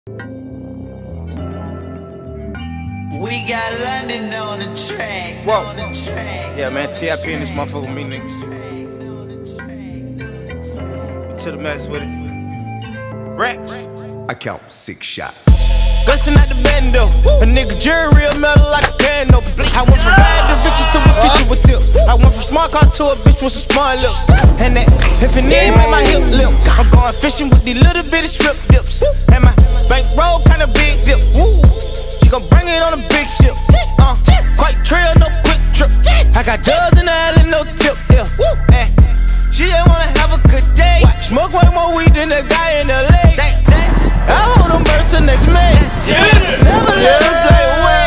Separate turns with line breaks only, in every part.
We got London on the track.
Whoa.
On the track.
Yeah, man, TIP in this motherfucker with me, niggas. To the max with it. Rex.
I count 6 shots.
Gussin' at the bando. A nigga jury real metal like a piano. I went from bad to riches to a feature with tip. I went from smart car to a bitch with some smart lips. And that epiphany made my hip limp. I'm going fishing with these little bitty strip dips. And my bankroll kinda big dip. Woo. She gon' bring it on a big ship. Quite trail, no quick trip. I got dubs in the alley, no tip. Yeah. She just wanna have a good day. Smoke way more weed than the guy in LA. I hold them birds till next May. Never let them fly away.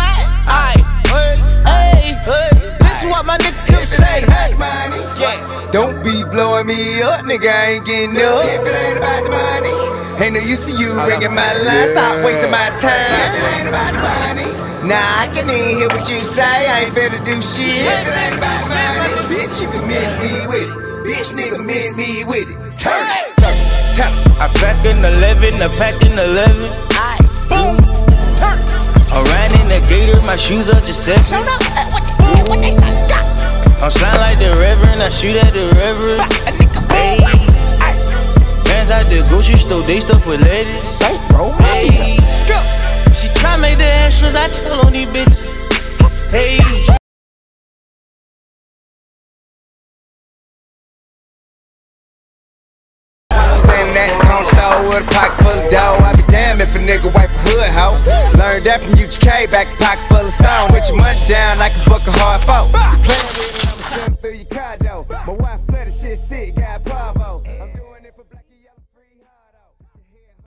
Hey, this is what my nigga Tip say.
Don't be blowing me up, nigga, I ain't getting up.
If it ain't about the money,
Ain't no use to you ringing my line, stop wasting my
if
time.
it ain't about the money,
Nah, I can even hear what you say, I ain't finna do shit.
if it ain't about the money,
Bitch, you can miss me with it. Bitch, nigga, miss me with it. Turn it, turn it.
I pack in 11, I pack in 11.
Boom.
I'm riding the gator, my shoes are just 7. I'm sliding like the reverend, I shoot at the reverend. Hey, bands out the grocery store, they stuff with lettuce. Hey, she try make the extras, I tell on these bitches. Hey.
Standing at the corner store with a pocket full of dough. I be damn if a nigga wipe a hood, hoe. Learned that from UGK, back a pocket full of stone. With your money down like a buck of hard folk. Playing with it, I'ma send through your car, though.